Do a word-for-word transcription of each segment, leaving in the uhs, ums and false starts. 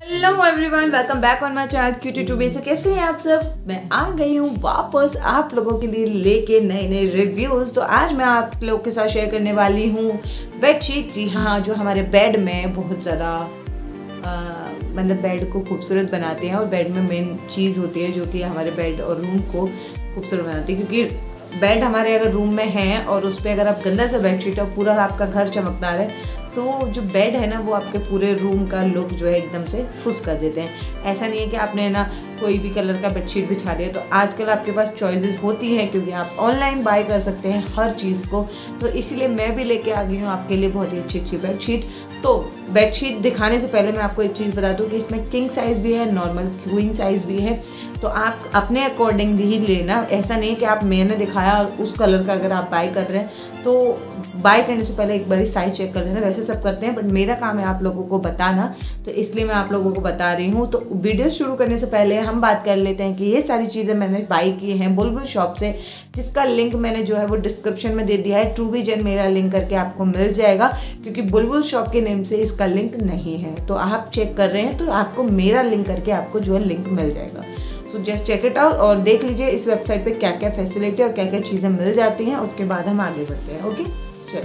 Hello everyone, welcome back on my channel cutie to be. कैसे हैं आप सब? मैं आ गई हूँ वापस आप लोगों के लिए लेके नए नए रिव्यूज़। तो आज मैं आप लोगों के साथ शेयर करने वाली हूँ बेडशीट। जी हाँ, जो हमारे बेड में बहुत ज़्यादा मतलब बेड को खूबसूरत बनाते हैं, और बेड में मेन चीज़ होती है जो कि हमारे बेड और रूम को खूबसूरत बनाती है। क्योंकि बेड हमारे अगर रूम में है और उस पर अगर आप गंदा सा बेडशीट और पूरा आपका घर चमकदार है, तो जो बेड है ना वो आपके पूरे रूम का लुक जो है एकदम से फुस कर देते हैं। ऐसा नहीं है कि आपने ना कोई भी कलर का बेडशीट बिछा दिया। तो आजकल आपके पास चॉइसेस होती हैं, क्योंकि आप ऑनलाइन बाय कर सकते हैं हर चीज़ को। तो इसीलिए मैं भी लेके आ गई हूँ आपके लिए बहुत ही अच्छी अच्छी बेडशीट। तो बेडशीट दिखाने से पहले मैं आपको एक चीज़ बता दूँ कि इसमें किंग साइज़ भी है, नॉर्मल क्वीन साइज़ भी है। तो आप अपने अकॉर्डिंग ही लेना। ऐसा नहीं है कि आप मैंने दिखाया उस कलर का अगर आप बाय कर रहे हैं तो बाय करने से पहले एक बार साइज चेक कर लेना। वैसे सब करते हैं, बट मेरा काम है आप लोगों को बताना, तो इसलिए मैं आप लोगों को बता रही हूँ। तो वीडियो शुरू करने से पहले हम बात कर लेते हैं कि ये सारी चीज़ें मैंने बाय की हैं बुलबुल शॉप से, जिसका लिंक मैंने जो है वो डिस्क्रिप्शन में दे दिया है। ट्रू बी जेन मेरा लिंक करके आपको मिल जाएगा, क्योंकि बुलबुल शॉप के नेम से इसका लिंक नहीं है। तो आप चेक कर रहे हैं तो आपको मेरा लिंक करके आपको जो है लिंक मिल जाएगा। So just check it out और देख लीजिए इस वेबसाइट पे क्या क्या फैसिलिटी और क्या क्या चीज़ें मिल जाती हैं। उसके बाद हम आगे बढ़ते हैं। ओके, चलिए।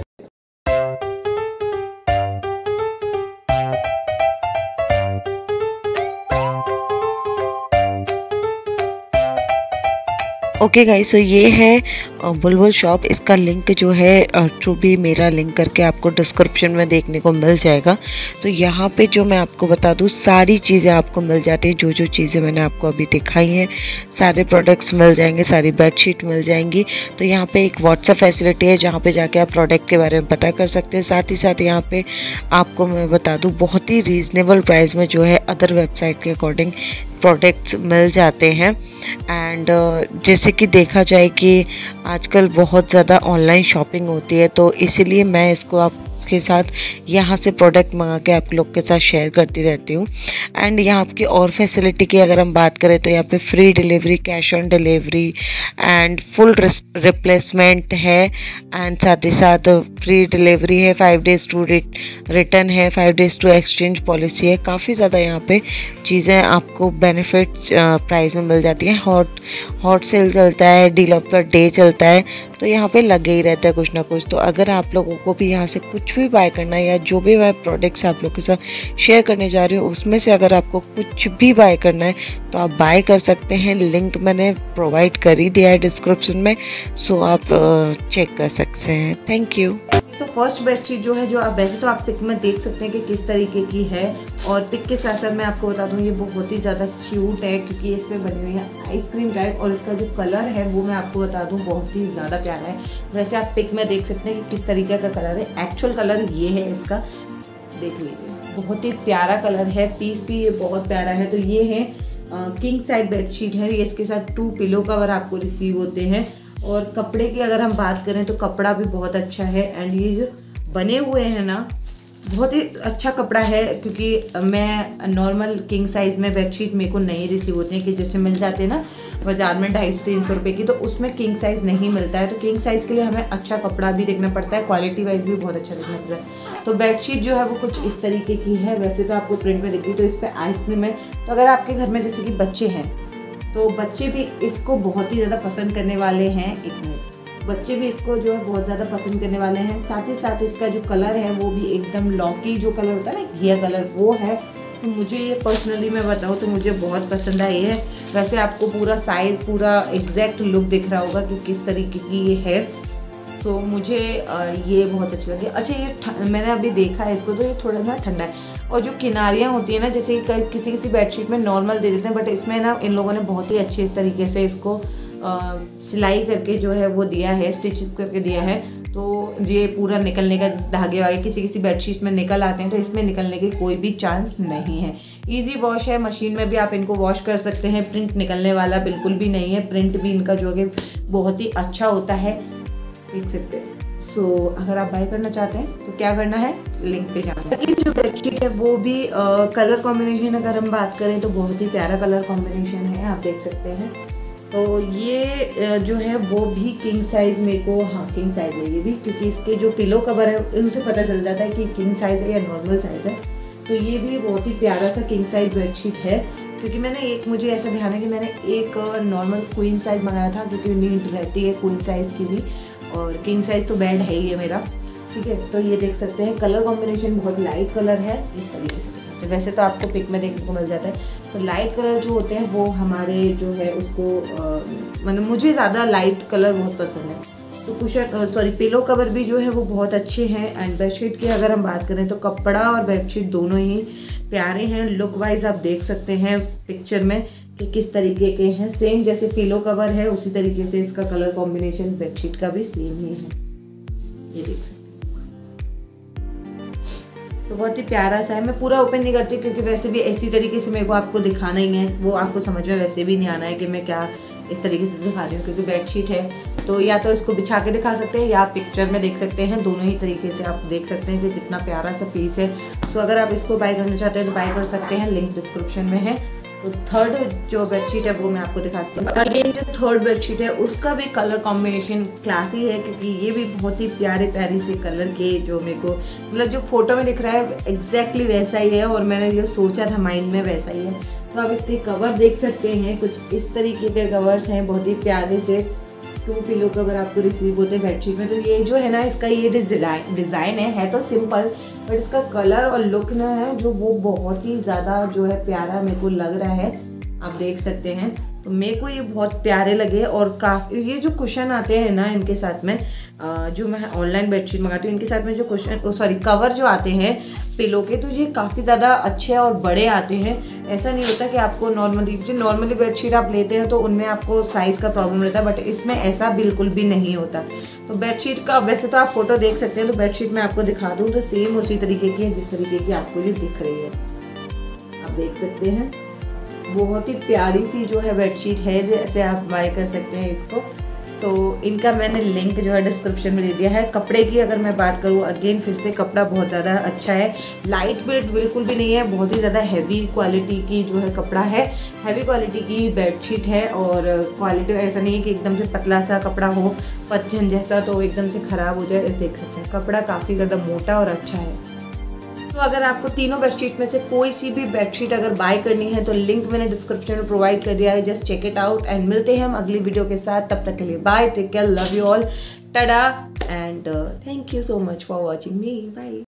ओके गाइस, तो ये है बुलबुल शॉप। इसका लिंक जो है ट्रू बी मेरा लिंक करके आपको डिस्क्रिप्शन में देखने को मिल जाएगा। तो यहाँ पे जो मैं आपको बता दूँ, सारी चीज़ें आपको मिल जाती हैं। जो जो चीज़ें मैंने आपको अभी दिखाई हैं सारे प्रोडक्ट्स मिल जाएंगे, सारी बेडशीट मिल जाएंगी। तो यहाँ पे एक व्हाट्सएप फैसिलिटी है जहाँ पे जाके आप प्रोडक्ट के बारे में पता कर सकते हैं। साथ ही साथ यहाँ पे आपको मैं बता दूँ बहुत ही रीज़नेबल प्राइस में जो है अदर वेबसाइट के अकॉर्डिंग प्रोडक्ट्स मिल जाते हैं। एंड uh, जैसे कि देखा जाए कि आजकल बहुत ज़्यादा ऑनलाइन शॉपिंग होती है, तो इसीलिए मैं इसको आप के साथ यहाँ से प्रोडक्ट मंगा के आप लोग के साथ शेयर करती रहती हूँ। एंड यहाँ की और फैसिलिटी की अगर हम बात करें तो यहाँ पे free delivery, cash on delivery and full replacement है। एंड साथ ही साथ फ्री डिलीवरी है, फाइव डेज़ टू रिटर्न है, five days to exchange policy है। काफ़ी ज़्यादा यहाँ पे चीज़ें आपको बेनिफिट प्राइस में मिल जाती हैं। हॉट हॉट सेल चलता है, डील ऑफ द डे चलता है, तो यहाँ पे लगे ही रहता है कुछ ना कुछ। तो अगर आप लोगों को भी यहाँ से कुछ भी बाय करना है या जो भी मैं प्रोडक्ट्स आप लोग के साथ शेयर करने जा रही हूँ उसमें से अगर आपको कुछ भी बाय करना है तो आप बाय कर सकते हैं। लिंक मैंने प्रोवाइड कर ही दिया है डिस्क्रिप्शन में, सो आप चेक कर सकते हैं। Thank you. तो फर्स्ट बेडशीट जो है, जो आप वैसे तो आप पिक में देख सकते हैं कि किस तरीके की है, और पिक के साथ साथ मैं आपको बता दूं ये बहुत ही ज़्यादा क्यूट है, क्योंकि इस पर बनी हुई है आइसक्रीम टाइप, और इसका जो कलर है वो मैं आपको बता दूं बहुत ही ज़्यादा प्यारा है। वैसे आप पिक में देख सकते हैं कि किस तरीके का कलर है। एक्चुअल कलर ये है इसका, देख लीजिए, बहुत ही प्यारा कलर है। पीस भी ये बहुत प्यारा है। तो ये है किंग साइज बेडशीट है। ये इसके साथ टू पिलो कवर आपको रिसीव होते हैं। और कपड़े की अगर हम बात करें तो कपड़ा भी बहुत अच्छा है। एंड ये जो बने हुए हैं ना, बहुत ही अच्छा कपड़ा है, क्योंकि मैं नॉर्मल किंग साइज़ में बेडशीट मेरे को नहीं रिसीव होती है, कि जैसे मिल जाते हैं ना बाजार में ढाई सौ तीन सौ रुपये की, तो उसमें किंग साइज़ नहीं मिलता है। तो किंग साइज़ के लिए हमें अच्छा कपड़ा भी देखना पड़ता है, क्वालिटी वाइज भी बहुत अच्छा देखना पड़ता है। तो बेडशीट जो है वो कुछ इस तरीके की है। वैसे तो आपको प्रिंट में दिखती है, तो इस पर आइसक्रीम है। तो अगर आपके घर में जैसे कि बच्चे हैं तो बच्चे भी इसको बहुत ही ज़्यादा पसंद करने वाले हैं। एक मिनट, बच्चे भी इसको जो है बहुत ज़्यादा पसंद करने वाले हैं। साथ ही साथ इसका जो कलर है वो भी एकदम लौकी जो कलर होता है ना, घिया कलर, वो है। तो मुझे ये पर्सनली मैं बताऊँ तो मुझे बहुत पसंद आई है। वैसे आपको पूरा साइज़, पूरा एग्जैक्ट लुक दिख रहा होगा कि किस तरीके की ये है। सो so, मुझे ये बहुत अच्छी लगी। अच्छा, ये मैंने अभी देखा है इसको, तो ये थोड़ा सा ठंडा है। और जो किनारियाँ होती हैं ना, जैसे किसी किसी बेडशीट में नॉर्मल दे देते हैं, बट इसमें ना इन लोगों ने बहुत ही अच्छे इस तरीके से इसको सिलाई करके जो है वो दिया है, स्टिचेस करके दिया है। तो ये पूरा निकलने का, धागे वागे किसी किसी बेडशीट में निकल आते हैं, तो इसमें निकलने के कोई भी चांस नहीं है। इजी वॉश है, मशीन में भी आप इनको वॉश कर सकते हैं। प्रिंट निकलने वाला बिल्कुल भी नहीं है। प्रिंट भी इनका जो है बहुत ही अच्छा होता है, देख सकते हैं। सो so, अगर आप बाय करना चाहते हैं तो क्या करना है, लिंक पे जाना है। सेकंड जो बेडशीट है वो भी आ, कलर कॉम्बिनेशन अगर हम बात करें तो बहुत ही प्यारा कलर कॉम्बिनेशन है, आप देख सकते हैं। तो ये जो है वो भी किंग साइज़ मेरे को, हाँ किंग साइज़ है ये भी, क्योंकि इसके जो पिलो कवर है उनसे पता चल जाता है कि किंग साइज़ है या नॉर्मल साइज़ है। तो ये भी बहुत ही प्यारा सा किंग साइज बेडशीट है, क्योंकि मैंने एक मुझे ऐसा ध्यान है कि मैंने एक नॉर्मल क्वीन साइज मंगाया था, क्योंकि नीड रहती है क्वीन साइज की भी, और किंग साइज तो बेड है ही है मेरा, ठीक है। तो ये देख सकते हैं कलर कॉम्बिनेशन बहुत लाइट कलर है इस तरीके से। तो वैसे तो आपको पिक में देखने को मिल जाता है, तो लाइट कलर जो होते हैं वो हमारे जो है उसको मतलब मुझे ज़्यादा लाइट कलर बहुत पसंद है। तो कुशन सॉरी पिलो कवर भी जो है वो बहुत अच्छे हैं। एंड बेडशीट की अगर हम बात करें तो कपड़ा और बेडशीट दोनों ही प्यारे हैं। लुक वाइज आप देख सकते हैं पिक्चर में कि किस तरीके के हैं। सेम जैसे पिलो कवर है उसी तरीके से इसका कलर कॉम्बिनेशन बेडशीट का भी सेम ही है, ये देख सकते हैं। तो बहुत ही प्यारा सा है। मैं पूरा ओपन नहीं करती क्योंकि वैसे भी इसी तरीके से मेरे को आपको दिखाना ही है, वो आपको समझ में वैसे भी नहीं आना है कि मैं क्या इस तरीके से दिखा रही हूँ, क्योंकि बेडशीट है तो या तो इसको बिछा के दिखा सकते हैं या आप पिक्चर में देख सकते हैं। दोनों ही तरीके से आप देख सकते हैं कि कितना प्यारा सा पीस है। तो अगर आप इसको बाय करना चाहते हैं तो बाय कर सकते हैं, लिंक डिस्क्रिप्शन में है। तो थर्ड जो बेडशीट है वो मैं आपको दिखाती हूँ। अगेन जो थर्ड बेडशीट है उसका भी कलर कॉम्बिनेशन क्लासी है, क्योंकि ये भी बहुत ही प्यारे प्यारी से कलर के जो मेरे को मतलब जो फोटो में दिख रहा है एग्जैक्टली वैसा ही है, और मैंने जो सोचा था माइंड में वैसा ही है। तो आप इसके कवर देख सकते हैं, कुछ इस तरीके के कवर्स हैं, बहुत ही प्यारे से टू पिलो कवर आपको रिसीव होते हैं बेडशीट में। तो ये जो है ना इसका ये डिजाइन डिज़ाइन है है तो सिंपल, बट इसका कलर और लुक ना है जो वो बहुत ही ज़्यादा जो है प्यारा मेरे को लग रहा है, आप देख सकते हैं। तो मेरे को ये बहुत प्यारे लगे। और काफ़ी ये जो कुशन आते हैं ना इनके साथ में, जो मैं ऑनलाइन बेडशीट मंगाती हूँ इनके साथ में जो कुशन सॉरी कवर जो आते हैं पिलो के, तो ये काफ़ी ज़्यादा अच्छे और बड़े आते हैं। ऐसा नहीं होता कि आपको नॉर्मली जो नॉर्मली बेडशीट आप लेते हैं तो उनमें आपको साइज़ का प्रॉब्लम रहता है, बट इसमें ऐसा बिल्कुल भी नहीं होता। तो बेडशीट का वैसे तो आप फोटो देख सकते हैं, तो बेडशीट मैं आपको दिखा दूँ तो सेम उसी तरीके की है जिस तरीके की आपको ये दिख रही है, आप देख सकते हैं। बहुत ही प्यारी सी जो है बेडशीट है, जैसे आप बाय कर सकते हैं इसको। तो इनका मैंने लिंक जो है डिस्क्रिप्शन में दे दिया है। कपड़े की अगर मैं बात करूँ अगेन फिर से कपड़ा बहुत ज़्यादा अच्छा है, लाइट वेट बिल्कुल भी नहीं है, बहुत ही ज़्यादा हैवी क्वालिटी की जो है कपड़ा है, हैवी क्वालिटी की बेडशीट है। और क्वालिटी ऐसा नहीं है कि एकदम से पतला सा कपड़ा हो पतझन जैसा तो एकदम से ख़राब हो जाए, देख सकते हैं कपड़ा काफ़ी ज़्यादा मोटा और अच्छा है। तो अगर आपको तीनों बेडशीट में से कोई सी भी बेडशीट अगर बाय करनी है तो लिंक मैंने डिस्क्रिप्शन में प्रोवाइड कर दिया है, just check it out. And मिलते हैं हम अगली वीडियो के साथ, तब तक के लिए bye, take care, love you all, tata and thank you so much for watching me, bye.